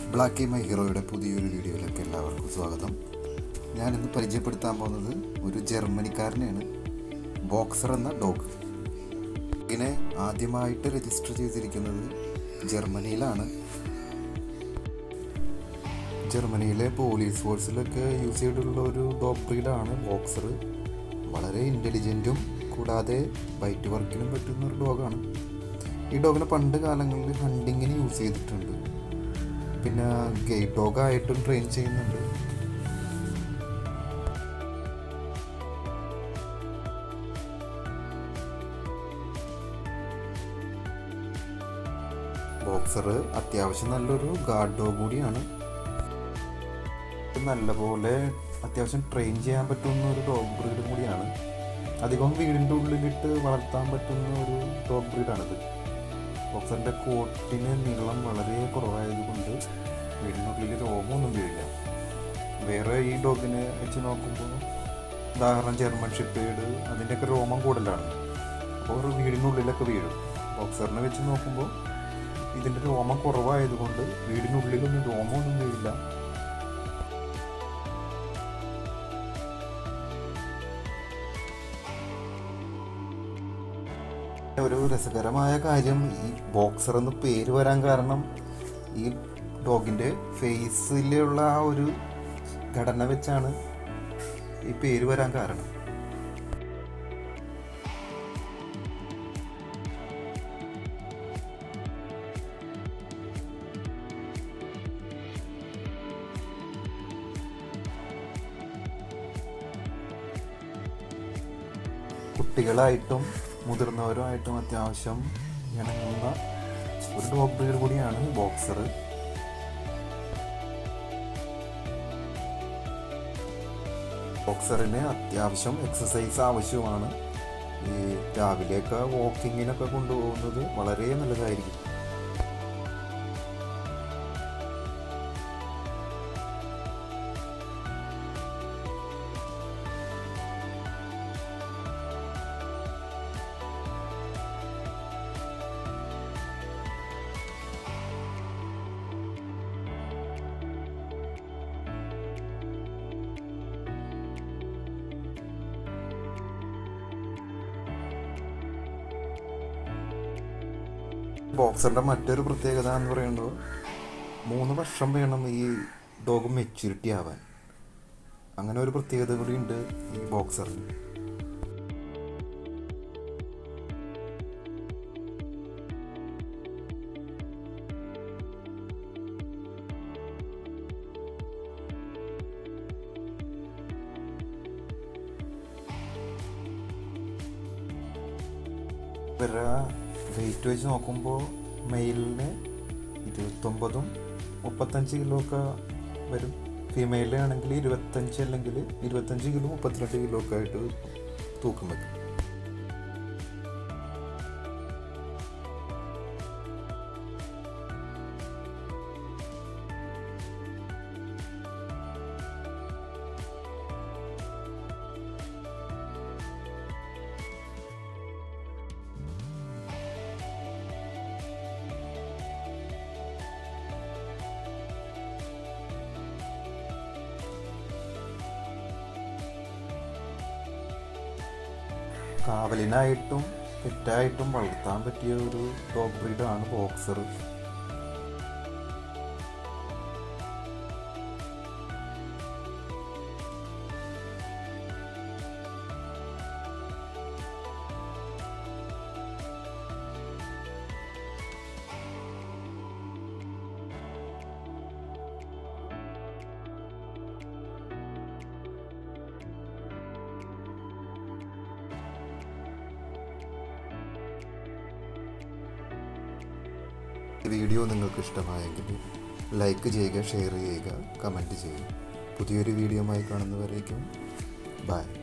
Black my ഹീറോയുടെ പുതിയൊരു വീഡിയോയിലേക്ക് എല്ലാവർക്കും സ്വാഗതം. ഞാനിന്ന് പരിചയപ്പെടുത്താൻ പോകുന്നത് ഒരു ജർമ്മനിക്കാരനെയാണ്, ബോക്സർ എന്ന ഡോഗ്. ഇതിനെ ആദ്യമായിട്ട് രജിസ്റ്റർ ചെയ്തിരിക്കുന്നത് ജർമ്മനിയിലാണ്. ജർമ്മനിയിലെ പോലീസ് ഫോഴ്സിലൊക്കെ യൂസ് ചെയ്തിട്ടുള്ള ഒരു ഡോഗ് ബ്രീഡാണ് ബോക്സർ. വളരെ ഇൻ്റലിജൻറ്റും കൂടാതെ ബൈറ്റ് വർക്കിനും പറ്റുന്ന ഒരു ഡോഗാണ്. ഈ ഡോഗിനെ പണ്ട് കാലങ്ങളിൽ ഹണ്ടിങ്ങിന് യൂസ് ചെയ്തിട്ടുണ്ട്. പിന്നെ ഗൈഡ് ഡോഗായിട്ടും ട്രെയിൻ ചെയ്യുന്നുണ്ട്. ബോക്സർ അത്യാവശ്യം നല്ലൊരു ഗാർഡ് ഡോഗ് കൂടിയാണ്. നല്ലപോലെ അത്യാവശ്യം ട്രെയിൻ ചെയ്യാൻ പറ്റുന്ന ഒരു ഡോഗ് ബ്രീഡും കൂടിയാണ്. അധികം വീടിൻ്റെ ഉള്ളിലിട്ട് വളർത്താൻ പറ്റുന്ന ഒരു ഡോഗ് ബ്രീഡാണിത്. ബോക്സറിൻ്റെ കോട്ടിന് നീളം വളരെ കുറവായതുകൊണ്ട് വീടിനുള്ളിൽ രോമമൊന്നും വീഴില്ല. വേറെ ഈ ഡോഗിനെ വെച്ച് നോക്കുമ്പോൾ ഉദാഹരണം ജർമ്മൻ ഷെപ്പേർഡ്, അതിൻ്റെയൊക്കെ രോമം കൂടുതലാണ്, അപ്പോൾ വീടിനുള്ളിലൊക്കെ വീഴും. ബോക്സറിനെ വെച്ച് നോക്കുമ്പോൾ ഇതിൻ്റെ രോമം കുറവായതുകൊണ്ട് വീടിനുള്ളിലൊന്നും രോമമൊന്നും വീഴില്ല. ഒരു രസകരമായ കാര്യം, ഈ ബോക്സർ എന്ന് പേര് വരാൻ കാരണം ഈ ഡോഗിൻ്റെ ഫേസിലുള്ള ആ ഒരു ഘടന വെച്ചാണ് ഈ പേര് വരാൻ കാരണം. കുട്ടികളായിട്ടും മുതിർന്നവരുമായിട്ടും അത്യാവശ്യം ഇണങ്ങുന്ന ഒരു ഡോഗ് ബ്രീഡ് കൂടിയാണ് ബോക്സർ. ബോക്സറിന് അത്യാവശ്യം എക്സസൈസ് ആവശ്യമാണ്. ഈ രാവിലെയൊക്കെ വാക്കിങ്ങിനൊക്കെ കൊണ്ടുപോകുന്നത് വളരെ നല്ലതായിരിക്കും. ബോക്സറിൻ്റെ മറ്റൊരു പ്രത്യേകത എന്ന് പറയുന്നത് 3 വർഷം വേണം ഈ ഡോഗ് മെച്യൂരിറ്റി ആവാൻ. അങ്ങനെ ഒരു പ്രത്യേകത കൂടി ഉണ്ട് ഈ ബോക്സറിന്. ഇവരുടെ വെയിറ്റ് വെച്ച് നോക്കുമ്പോൾ മെയിലിന് 29 35 കിലോ ഒക്കെ വരും. ഫീമെയിലാണെങ്കിൽ 25 അല്ലെങ്കിൽ 25 കിലോ 32 കിലോ ഒക്കെ ആയിട്ട് തൂക്കം വയ്ക്കും. കാവലിനായിട്ടും പെറ്റായിട്ടും വളർത്താൻ പറ്റിയ ഒരു ഡോഗ് ബ്രീഡാണ് ബോക്സർ. വീഡിയോ നിങ്ങൾക്ക് ഇഷ്ടമായെങ്കിൽ ലൈക്ക് ചെയ്യുക, ഷെയർ ചെയ്യുക, കമൻറ്റ് ചെയ്യുക. പുതിയൊരു വീഡിയോയുമായി കാണുന്നവരേക്കും ബൈ.